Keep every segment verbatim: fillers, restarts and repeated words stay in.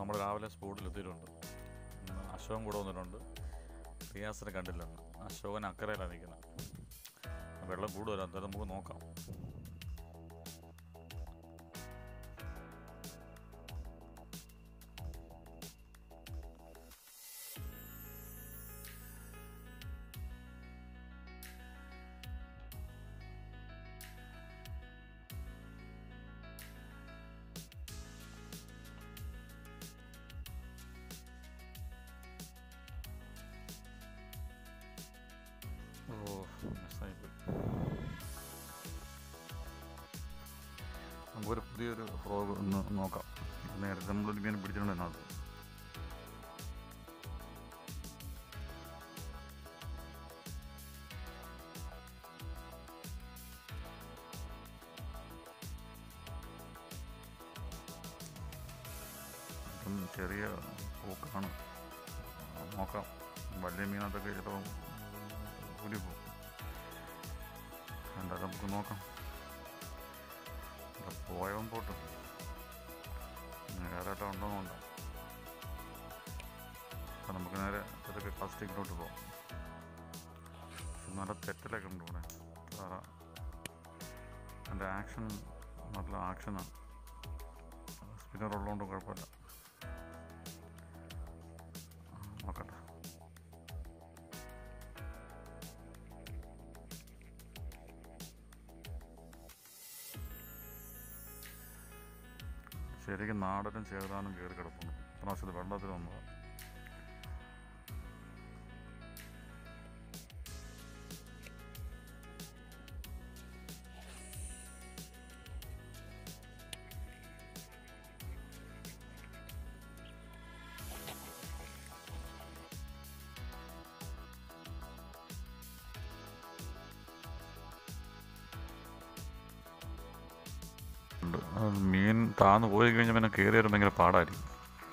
നമ്മൾ രാവിലെ സ്പോട്ടിലെത്തിയിട്ടുണ്ട്. അശോകൻ കൂടെ വന്നിട്ടുണ്ട്. റിയാസിനെ കണ്ടില്ല. അശോകൻ അക്കരയിലാണ് നിൽക്കുന്നത്. വെള്ളം കൂടുതലാണ്, എന്തായാലും നമുക്ക് നോക്കാം. ഓ മിസ്സായിപ്പോയി. നമുക്കൊരു പുതിയൊരു ഫ്രോഗ് ഒന്ന് നോക്കാം. നേരത്തെ നമ്മളൊരിങ്ങനെ പിടിച്ചിട്ടുണ്ടായിരുന്നു. അത് ഇപ്പം ചെറിയ പൂക്കാണ്. നോക്കാം. വലിയ മീനകത്തൊക്കെ ചിലപ്പോൾ കൂടി പോകും. എന്തായാലും നമുക്ക് നോക്കാം. പോയവൻ പോട്ടും നേരായിട്ട് ഉണ്ടോന്നുണ്ടോ. അപ്പം നമുക്ക് നേരെ ഇതൊക്കെ പ്ലാസ്റ്റിക്കിലോട്ട് പോകാം. നല്ല തെറ്റലൊക്കെ ഉണ്ട് ഇവിടെ. സാറാ എൻ്റെ ആക്ഷൻ നല്ല ആക്ഷനാണ്. സ്പിന്നർ ഉള്ളതുകൊണ്ട് കുഴപ്പമില്ല. നോക്കട്ടെ. ശരിക്കും നാടനും ചേതാനും കയറി കിടപ്പുണ്ട്. പ്രാവശ്യത്തിൽ വെള്ളത്തിൽ വന്നതാണ്. മീൻ താന്ന് പോയി കഴിഞ്ഞാൽ പിന്നെ കയറി വരും ഭയങ്കര പാടായിരിക്കും.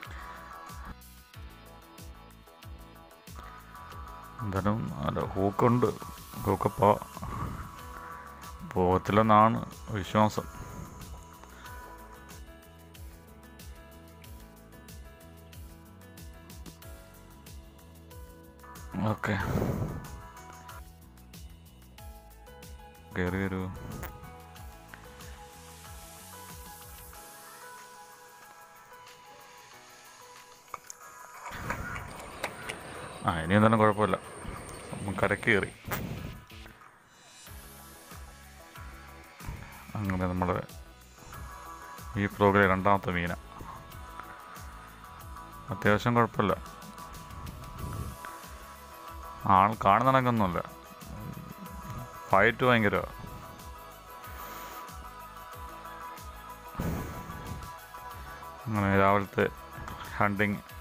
എന്തായാലും അല്ല ഹൂക്കുണ്ട്. ഹൂക്കപ്പോ പോകത്തില്ലെന്നാണ് വിശ്വാസം. ഓക്കെ, കയറി വരൂ. ആ ഇനി എന്തായാലും കുഴപ്പമില്ല. കരക്ക് കയറി. അങ്ങനെ നമ്മൾ ഈ പ്രോഗ്രാം രണ്ടാമത്തെ മീന. അത്യാവശ്യം കുഴപ്പമില്ല. ആൾ കാണുന്ന കണക്കൊന്നുമില്ല. ഫൈറ്റ് ഭയങ്കര. അങ്ങനെ രാവിലത്തെ ഹണ്ടിങ്